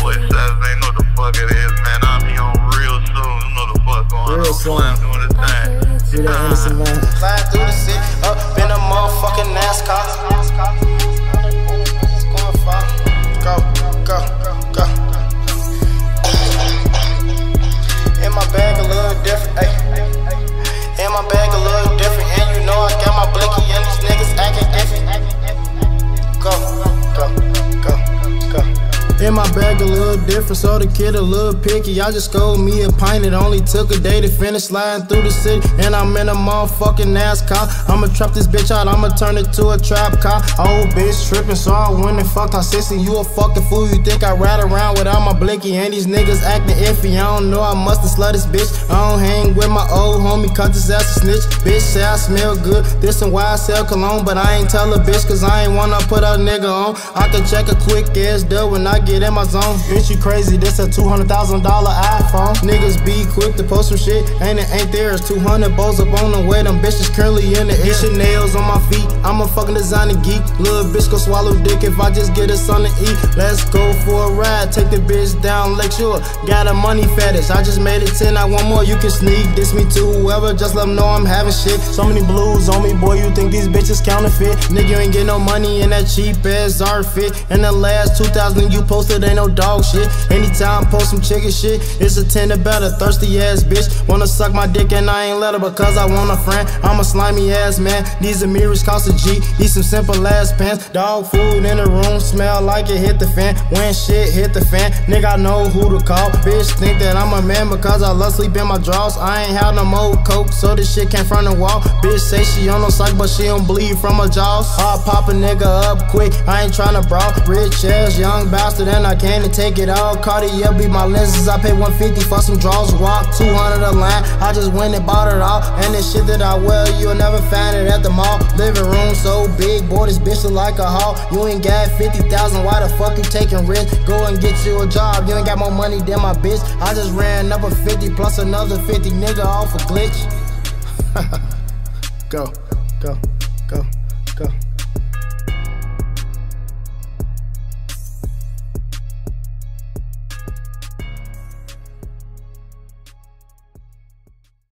boy Savage, they know the fuck it is, man. I'll be on real soon. You know the fuck going on. Slam doing his thing. See that innocent man. Flying through the city, up in a motherfucking NASCAR. It's going far. Go, go, go. In my bag a little different, ayy. In my bag a little different, and you know I got my blicky and these niggas acting different. Go, go, go, go. In my bag a little different, so the kid a little picky. I just scored me a pint, it only took a day to finish. Sliding through the city, and I'm in a motherfucking NASCAR. I'ma trap this bitch out, I'ma turn it to a trap car. Old bitch tripping, so I went and fucked her sister. You a fucking fool, you think I ride around without my blicky? And these niggas acting iffy, I don't know, I must have slut this bitch. I don't hang with my old homie, cut his ass a snitch. Bitch say I smell good, this and why I sell cologne. But I ain't tell a bitch, cause I ain't wanna put a nigga on. I can check a quick ass dub when I get in my zone. Bitch, you crazy, this a $200,000 iPhone. Niggas be quick to post some shit, ain't there. It's 200 bows up on the way, them bitches currently in the air. Chanel's on my feet, I'm a fucking designer geek. Little bitch go swallow dick if I just get her something to eat. Let's go for a ride, take the bitch down Lakeshore. Got a money fetish, I just made it 10, I want more. You can sneak diss me to whoever, just let them know I'm having shit. So many blues on me, boy, you think these bitches counterfeit? Nigga, you ain't get no money in that cheap ass Zara fit. In the last 2,000 you posted, ain't no dog shit. Anytime I post some chicken shit, it's a 10 to better. Thirsty ass bitch wanna suck my dick and I ain't let her because I want a friend. I'm a slimy ass man, these are mirrors cost a G. These some simple ass pants. Dog food in the room, smell like it hit the fan. When shit hit the fan, nigga I know who to call. Bitch think that I'm a man because I love sleep in my drawers. I ain't had no more coke, so this shit came from the wall. Bitch say she on no psych but she don't bleed from her jaws. I'll pop a nigga up quick, I ain't tryna brawl. Rich ass young bastard and I can't take it all. Cartier be my lenses, I pay 150 for some draws. Walk 200 a line, I just went and bought it all. And the shit that I wear, you'll never find it at the mall. Living room so big, boy, this bitch look like a hall. You ain't got 50,000, why the fuck you taking risk? Go and get you a job, you ain't got more money than my bitch. I just ran up a 50 plus another 50, nigga off a glitch. Go, go.